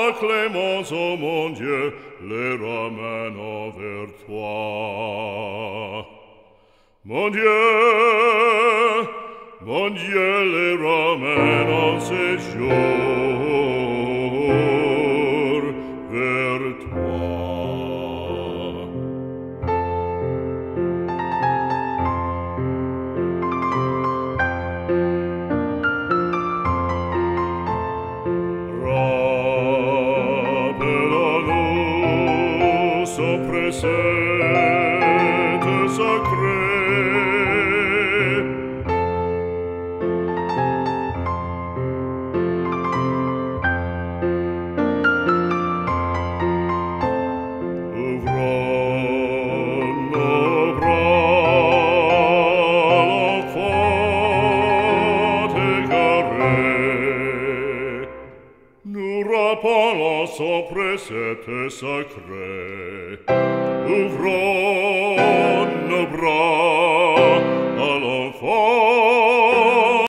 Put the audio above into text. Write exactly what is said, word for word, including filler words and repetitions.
clémence, ô mon Dieu, les ramène vers toi. Mon Dieu, mon Dieu, les ramène en séjour vers toi. Rappelle-nous son précepte sacré. Rappelons son précepte sacré, ouvrons